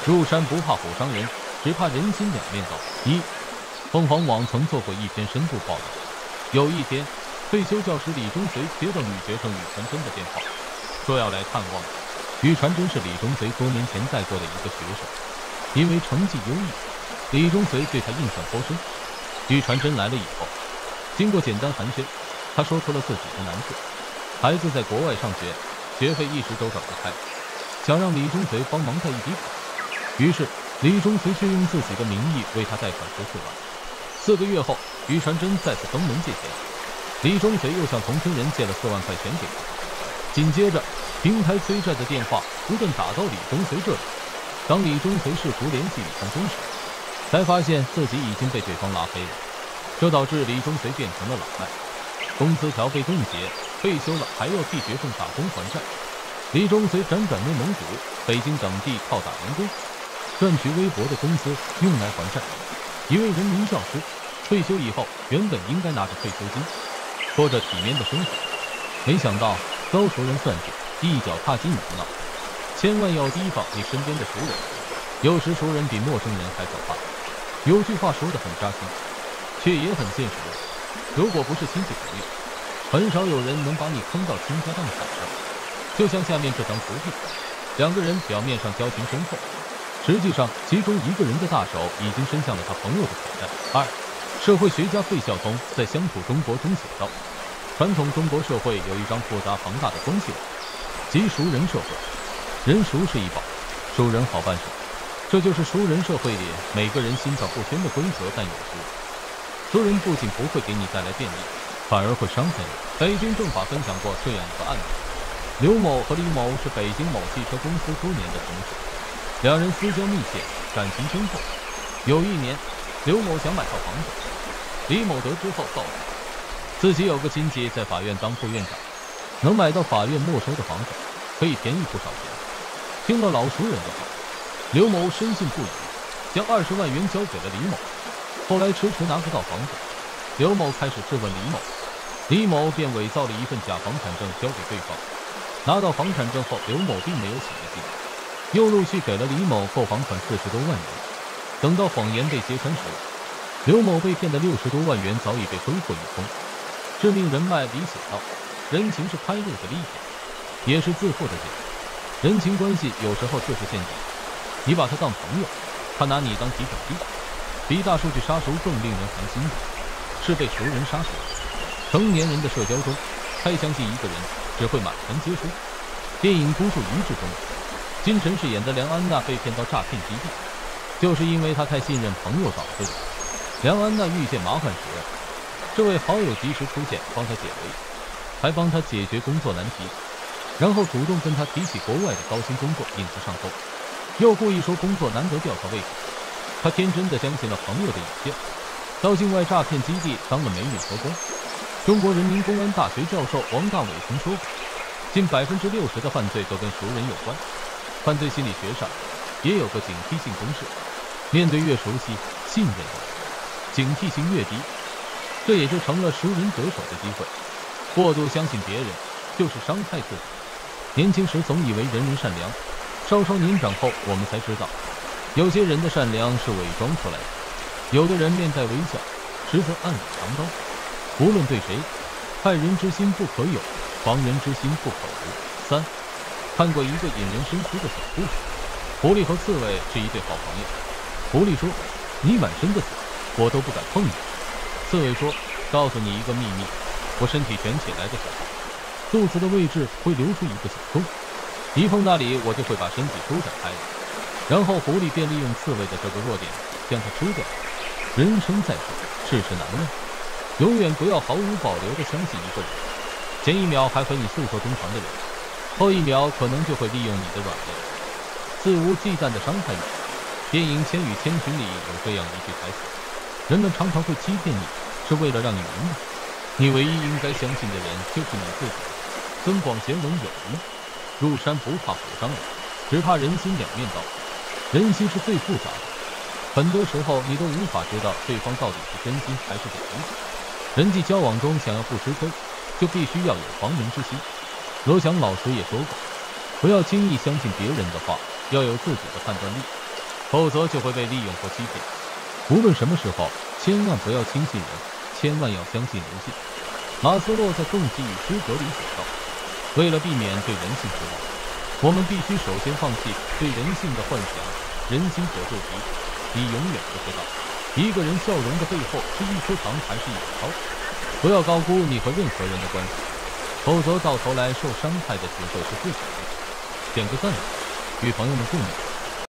入山不怕虎伤人，只怕人心两面倒。一，凤凰网曾做过一篇深度报道。有一天，退休教师李中随接到女学生宇传真的电话，说要来看望我。宇传真是李中随多年前带过的一个学生，因为成绩优异，李中随对他印象颇深。宇传真来了以后，经过简单寒暄，他说出了自己的难处：孩子在国外上学，学费一时都找不开，想让李中随帮忙贷一笔款。于是李中随却用自己的名义为他贷款14万。4个月后，宇传真再次登门借钱，李中随又向同村人借了4万块钱给他。紧接着，平台催债的电话不断打到李中随这里。当李中随试图联系宇传真时，才发现自己已经被对方拉黑了，这导致李中随变成了老赖，工资条被冻结，退休了还要替学生打工还债。李中随辗转内蒙古、北京等地靠打零工，赚取微薄的工资用来还债。一位人民教师退休以后，原本应该拿着退休金，过着体面的生活，没想到遭熟人算计，一脚踏进泥淖。千万要提防你身边的熟人，有时熟人比陌生人还可怕。有句话说得很扎心，却也很现实，如果不是亲戚朋友，很少有人能把你坑到倾家荡产上。就像下面这张图片，两个人表面上交情深厚，实际上其中一个人的大手已经伸向了他朋友的口袋。2. 社会学家费孝通在《乡土中国》中写道，传统中国社会有一张复杂庞大的关系网，即熟人社会。人熟是一宝，熟人好办事，这就是熟人社会里每个人心照不宣的规则。但有时熟人不仅不会给你带来便利，反而会伤害你。北京政法分享过这样一个案例，刘某和李某是北京某汽车公司多年的同事，两人私交密切，感情深厚。有一年，刘某想买套房子，李某得知后告诉自己有个亲戚在法院当副院长，能买到法院没收的房子，可以便宜不少钱。听了老熟人的话，刘某深信不疑，将20万元交给了李某。后来迟迟拿不到房子，刘某开始质问李某，李某便伪造了一份假房产证交给对方。拿到房产证后，刘某并没有起疑心，又陆续给了李某购房款40多万元。等到谎言被揭穿时，刘某被骗的60多万元早已被挥霍一空。致命人脉里写道：人情是开路的利剑，也是自负的剑。人情关系有时候就是陷阱，你把他当朋友，他拿你当提款机。比大数据杀熟更令人寒心的是被熟人杀熟。成年人的社交中，太相信一个人只会满盘皆输。电影《孤注一掷》中，金晨饰演的梁安娜被骗到诈骗基地，就是因为她太信任朋友导致的。梁安娜遇见麻烦时，这位好友及时出现帮她解围，还帮她解决工作难题，然后主动跟她提起国外的高薪工作，引她上钩，又故意说工作难得吊她胃口。她天真的相信了朋友的引荐，到境外诈骗基地当了美女荷官。中国人民公安大学教授王大伟曾说过，近60%的犯罪都跟熟人有关。犯罪心理学上也有个警惕性公式，面对越熟悉、信任的人，警惕性越低，这也就成了熟人得手的机会。过度相信别人就是伤害自己。年轻时总以为人人善良，稍稍年长后我们才知道，有些人的善良是伪装出来的，有的人面带微笑，实则暗里藏刀。无论对谁，害人之心不可有，防人之心不可无。3. 看过一个引人深思的小故事，狐狸和刺猬是一对好朋友。狐狸说：你满身的刺，我都不敢碰你。刺猬说：告诉你一个秘密，我身体卷起来的时候，肚子的位置会留出一个小洞，一碰那里我就会把身体舒展开了。然后狐狸便利用刺猬的这个弱点将它吃掉。人生在世，世事难料，永远不要毫无保留地相信一个人，前一秒还和你诉说衷肠的人，后一秒可能就会利用你的软肋，肆无忌惮地伤害你。电影《千与千寻》里有这样一句台词：人们常常会欺骗你，是为了让你明白，你唯一应该相信的人就是你自己。增广贤文有云：入山不怕虎伤人，只怕人心两面倒。人心是最复杂的，很多时候你都无法知道对方到底是真心还是假意。人际交往中想要不吃亏，就必须要有防人之心。罗翔老师也说过，不要轻易相信别人的话，要有自己的判断力。 否则就会被利用或欺骗。无论什么时候，千万不要轻信人，千万要相信人性。马斯洛在《更体与失格》里写道，为了避免对人性失望，我们必须首先放弃对人性的幻想。人心可蛀皮，你永远不知道一个人笑容的背后是一颗糖还是一把刀。不要高估你和任何人的关系，否则到头来受伤害的只会是自己。点个赞，与朋友们共勉。